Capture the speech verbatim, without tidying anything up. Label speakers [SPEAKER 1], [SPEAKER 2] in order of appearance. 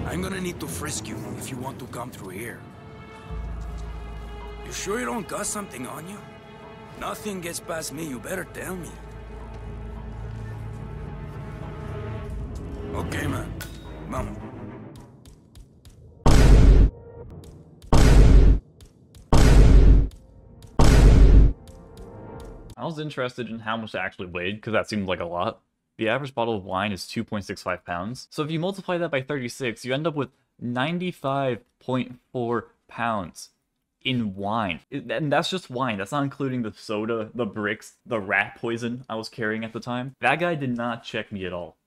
[SPEAKER 1] I'm gonna need to frisk you if you want to come through here. You sure you don't got something on you? Nothing gets past me, you better tell me. Okay, man. Vamos.
[SPEAKER 2] I was interested in how much it actually weighed, because that seemed like a lot. The average bottle of wine is two point six five pounds. So if you multiply that by thirty-six, you end up with ninety-five point four pounds in wine. And that's just wine. That's not including the soda, the bricks, the rat poison I was carrying at the time. That guy did not check me at all.